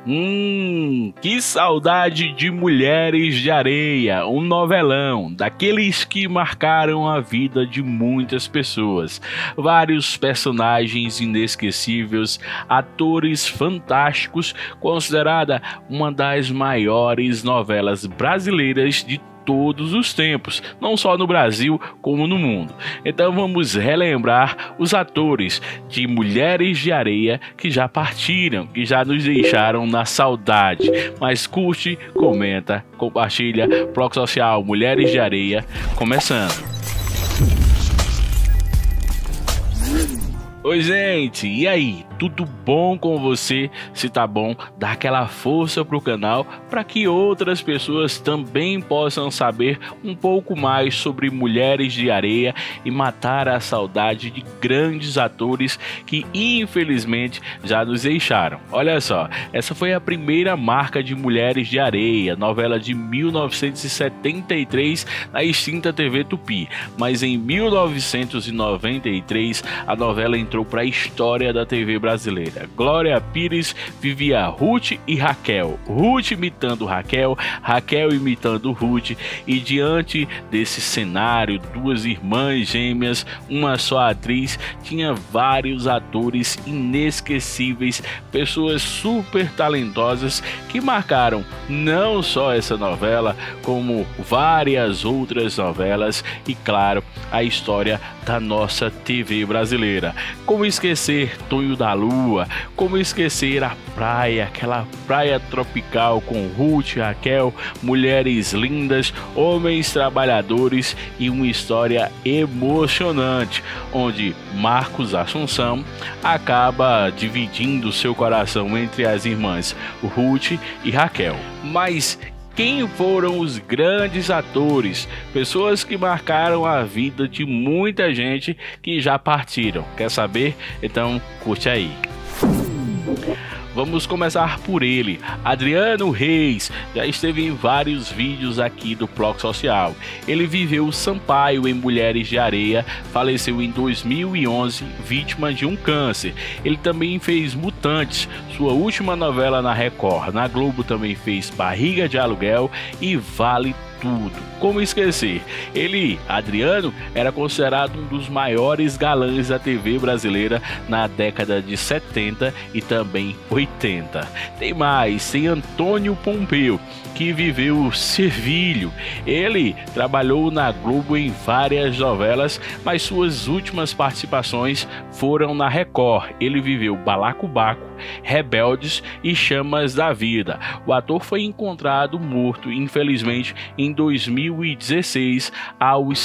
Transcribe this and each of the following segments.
Que saudade de Mulheres de Areia, um novelão, daqueles que marcaram a vida de muitas pessoas. Vários personagens inesquecíveis, atores fantásticos, considerada uma das maiores novelas brasileiras de todos os tempos, não só no Brasil como no mundo. Então vamos relembrar os atores de Mulheres de Areia que já partiram, que já nos deixaram na saudade. Mas curte, comenta, compartilha. Bloco Social Mulheres de Areia começando. Oi gente, e aí? Tudo bom com você? Se tá bom, dá aquela força pro canal para que outras pessoas também possam saber um pouco mais sobre Mulheres de Areia e matar a saudade de grandes atores que infelizmente já nos deixaram. Olha só, essa foi a primeira marca de Mulheres de Areia, novela de 1973 na extinta TV Tupi, mas em 1993 a novela entrou para a história da TV brasileira. Glória Pires vivia Ruth e Raquel, Ruth imitando Raquel, Raquel imitando Ruth, e diante desse cenário, duas irmãs gêmeas, uma só atriz, tinha vários atores inesquecíveis, pessoas super talentosas que marcaram não só essa novela, como várias outras novelas e, claro, a história da nossa TV brasileira. Como esquecer Tonho da Lua, como esquecer a praia, aquela praia tropical com Ruth, Raquel, mulheres lindas, homens trabalhadores e uma história emocionante, onde Marcos Assunção acaba dividindo seu coração entre as irmãs Ruth e Raquel. Mas quem foram os grandes atores, pessoas que marcaram a vida de muita gente que já partiram? Quer saber? Então curte aí. Vamos começar por ele, Adriano Reis. Já esteve em vários vídeos aqui do Bloco Social. Ele viveu Sampaio em Mulheres de Areia, faleceu em 2011, vítima de um câncer. Ele também fez Mutantes, sua última novela na Record. Na Globo também fez Barriga de Aluguel e Vale Tudo. Como esquecer? Ele, Adriano, era considerado um dos maiores galãs da TV brasileira na década de 70 e também 80. Tem mais, tem Antônio Pompeu, que viveu Servilho. Ele trabalhou na Globo em várias novelas, mas suas últimas participações foram na Record. Ele viveu Balacobaco, Rebeldes e Chamas da Vida. O ator foi encontrado morto, infelizmente, em 2016, aos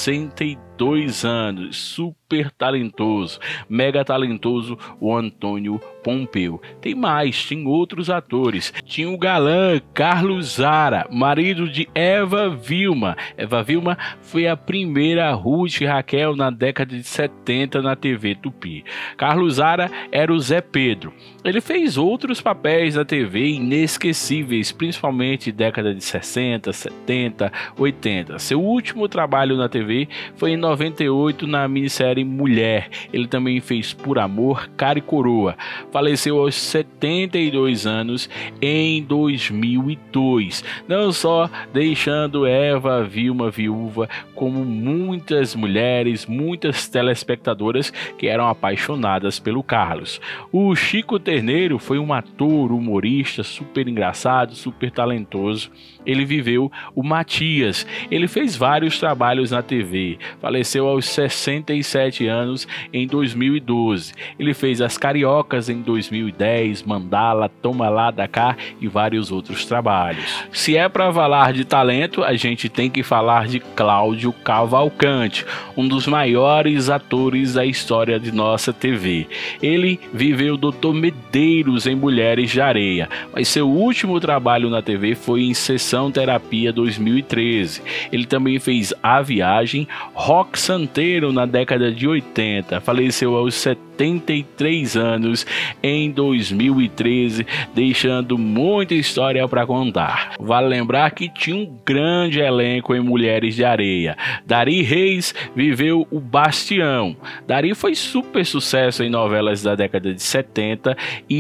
62 anos. Super talentoso, mega talentoso, o Antônio Pompeu. Tem mais, tem outros atores. Tinha o galã Carlos Zara, marido de Eva Vilma. Eva Vilma foi a primeira Ruth e Raquel na década de 70 na TV Tupi. Carlos Zara era o Zé Pedro. Ele fez outros papéis na TV inesquecíveis, principalmente década de 60, 70, 80. Seu último trabalho na TV foi em 98 na minissérie Mulher. Ele também fez Por Amor, Cara e Coroa. Faleceu aos 72 anos em 2002. Não só deixando Eva Vilma viúva, como muitas mulheres, muitas telespectadoras que eram apaixonadas pelo Carlos. O Chico Terneiro foi um ator, humorista, super engraçado, super talentoso. Ele viveu o Matias. Ele fez vários trabalhos na TV. Faleceu aos 67 anos em 2012. Ele fez As Cariocas em 2010, Mandala, Toma Lá da Cá e vários outros trabalhos. Se é para falar de talento, a gente tem que falar de Cláudio Cavalcante, um dos maiores atores da história de nossa TV. Ele viveu Dr. Medeiros em Mulheres de Areia, mas seu último trabalho na TV foi em Sessão Terapia 2013. Ele também fez A Viagem, Rock Santeiro na década de 80. Faleceu aos 73 anos em 2013, deixando muita história para contar. Vale lembrar que tinha um grande elenco em Mulheres de Areia. Dari Reis viveu o Bastião. Dari foi super sucesso em novelas da década de 70 e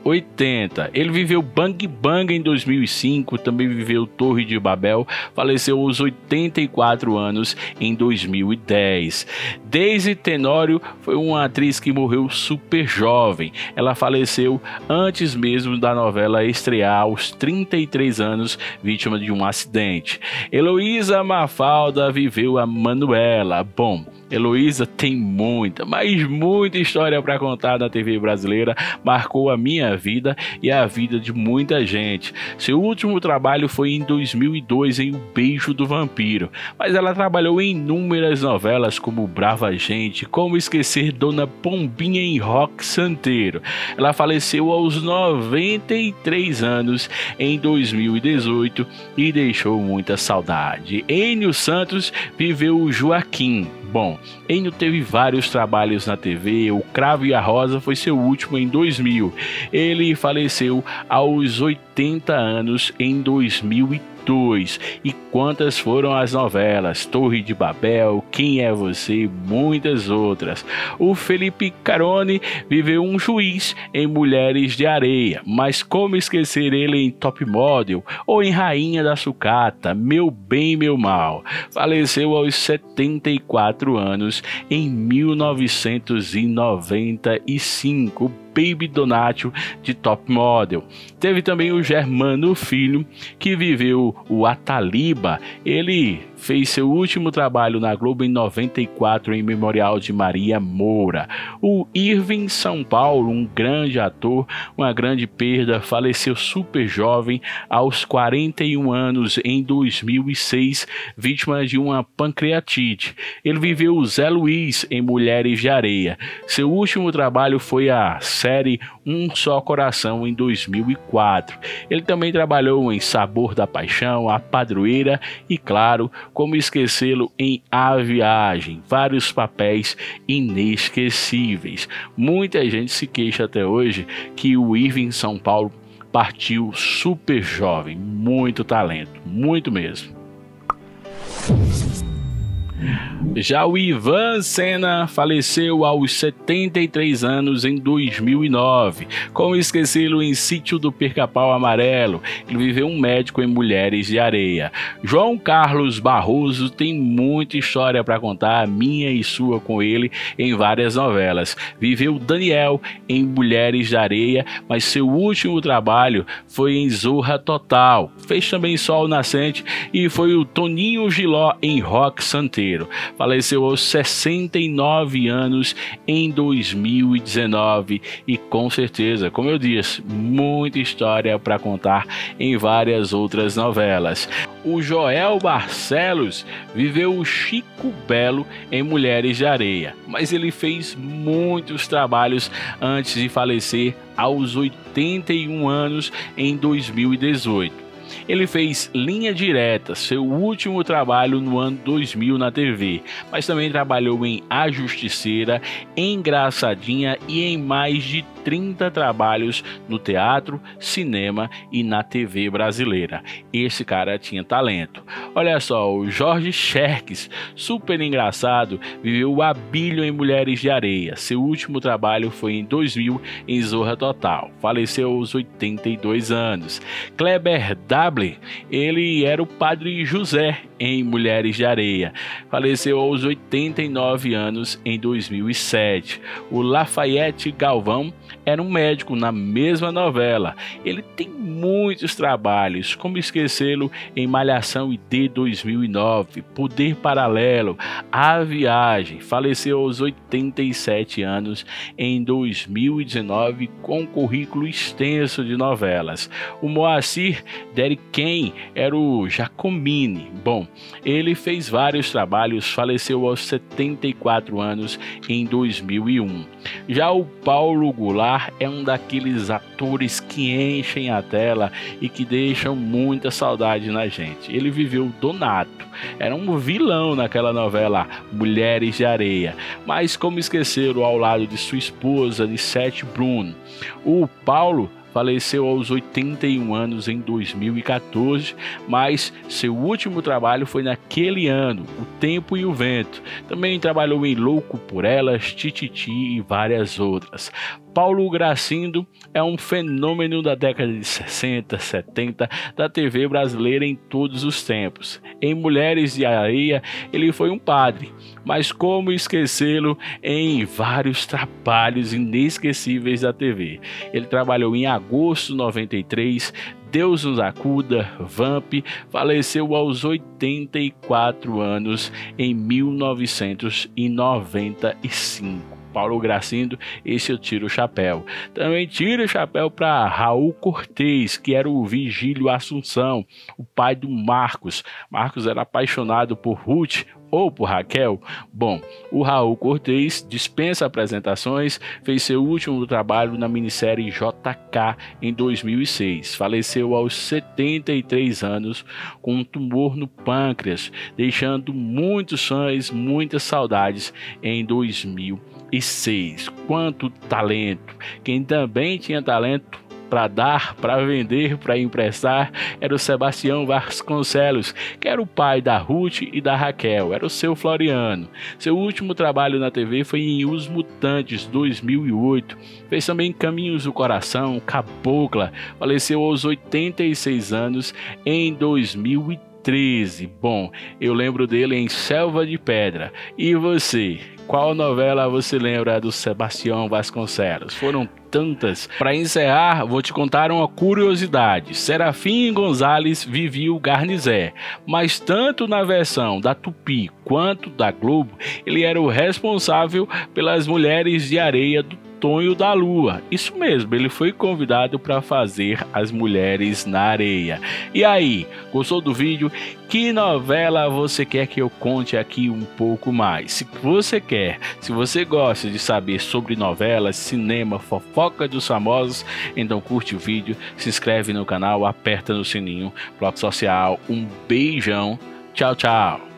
80. Ele viveu Bang Bang em 2005, também viveu Torre de Babel, faleceu aos 84 anos em 2010. Daisy Tenório foi uma atriz que morreu super jovem. Ela faleceu antes mesmo da novela estrear, aos 33 anos, vítima de um acidente. Heloísa Mafalda viveu a Manuela. Bom, Heloísa tem muita, mas muita história para contar na TV brasileira, marcou a minha vida e a vida de muita gente. Seu último trabalho foi em 2002 em O Beijo do Vampiro, mas ela trabalhou em inúmeras novelas como Brava Gente, Como Esquecer Dona Pombinha em Rock Santeiro. Ela faleceu aos 93 anos em 2018 e deixou muita saudade. Enio Santos viveu o Joaquim. Bom, Enio teve vários trabalhos na TV, O Cravo e a Rosa foi seu último em 2000. Ele faleceu aos 80 anos em 2002. E quantas foram as novelas? Torre de Babel, Quem é Você, muitas outras. O Felipe Carone viveu um juiz em Mulheres de Areia, mas como esquecer ele em Top Model ou em Rainha da Sucata, Meu Bem, Meu Mal. Faleceu aos 74 anos em 1995. Baby Donátio de Top Model. Teve também o Germano Filho, que viveu o Ataliba. Ele fez seu último trabalho na Globo em 94 em Memorial de Maria Moura. O Irving São Paulo, um grande ator, uma grande perda, faleceu super jovem aos 41 anos em 2006, vítima de uma pancreatite. Ele viveu o Zé Luiz em Mulheres de Areia. Seu último trabalho foi a série Um Só Coração em 2004. Ele também trabalhou em Sabor da Paixão, A Padroeira e, claro, Como Esquecê-lo em A Viagem. Vários papéis inesquecíveis. Muita gente se queixa até hoje que o Irving São Paulo partiu super jovem. Muito talento, muito mesmo. Já o Ivan Sena faleceu aos 73 anos em 2009. Como esquecê-lo em Sítio do Pica-Pau Amarelo? Ele viveu um médico em Mulheres de Areia. João Carlos Barroso tem muita história para contar, minha e sua com ele, em várias novelas. Viveu Daniel em Mulheres de Areia, mas seu último trabalho foi em Zorra Total. Fez também Sol Nascente e foi o Toninho Giló em Rock Santeiro. Faleceu aos 69 anos em 2019 e com certeza, como eu disse, muita história para contar em várias outras novelas. O Joel Barcelos viveu o Chico Belo em Mulheres de Areia, mas ele fez muitos trabalhos antes de falecer aos 81 anos em 2018. Ele fez Linha Direta, seu último trabalho no ano 2000 na TV, mas também trabalhou em A Justiceira, Engraçadinha e em mais de 30 trabalhos no teatro, cinema e na TV brasileira. Esse cara tinha talento. Olha só, o Jorge Xerxes, super engraçado, viveu o Abílio em Mulheres de Areia. Seu último trabalho foi em 2000 em Zorra Total. Faleceu aos 82 anos. Kleber Dable, ele era o Padre José em Mulheres de Areia. Faleceu aos 89 anos em 2007. O Lafayette Galvão era um médico na mesma novela. Ele tem muitos trabalhos, como esquecê-lo em Malhação e D 2009, Poder Paralelo, A Viagem. Faleceu aos 87 anos em 2019 com um currículo extenso de novelas. O Moacir Deriken era o Giacomini. Bom, ele fez vários trabalhos, faleceu aos 74 anos em 2001. Já o Paulo Goulart é um daqueles atores que enchem a tela e que deixam muita saudade na gente. Ele viveu Donato, era um vilão naquela novela Mulheres de Areia, mas como esqueceram ao lado de sua esposa, de Sete Bruno. O Paulo faleceu aos 81 anos em 2014, mas seu último trabalho foi naquele ano, O Tempo e o Vento. Também trabalhou em Louco por Elas, Tititi e várias outras. Paulo Gracindo é um fenômeno da década de 60, 70 da TV brasileira em todos os tempos. Em Mulheres de Areia, ele foi um padre, mas como esquecê-lo em vários trabalhos inesquecíveis da TV. Ele trabalhou em Agosto 93, Deus nos acuda, Vamp, faleceu aos 84 anos em 1995. Paulo Gracindo, esse eu tiro o chapéu. Também tiro o chapéu para Raul Cortez, que era o Vigílio Assunção, o pai do Marcos. Marcos era apaixonado por Ruth ou por Raquel. Bom, o Raul Cortez dispensa apresentações, fez seu último trabalho na minissérie JK em 2006. Faleceu aos 73 anos com um tumor no pâncreas, deixando muitos fãs, muitas saudades em 2006. Quanto talento! Quem também tinha talento para dar, para vender, para emprestar, era o Sebastião Vasconcelos, que era o pai da Ruth e da Raquel, era o seu Floriano. Seu último trabalho na TV foi em Os Mutantes, 2008. Fez também Caminhos do Coração, Cabocla, faleceu aos 86 anos em 2013. Bom, eu lembro dele em Selva de Pedra. E você? Qual novela você lembra do Sebastião Vasconcelos? Foram tantas. Para encerrar, vou te contar uma curiosidade. Serafim Gonzalez vivia o Garnizé, mas tanto na versão da Tupi quanto da Globo, ele era o responsável pelas Mulheres de Areia do Tonho da Lua. Isso mesmo, ele foi convidado para fazer As Mulheres na Areia. E aí, gostou do vídeo? Que novela você quer que eu conte aqui um pouco mais? Se você quer, se você gosta de saber sobre novelas, cinema, fofoca dos famosos, então curte o vídeo, se inscreve no canal, aperta no sininho, Plox Social. Um beijão, tchau, tchau.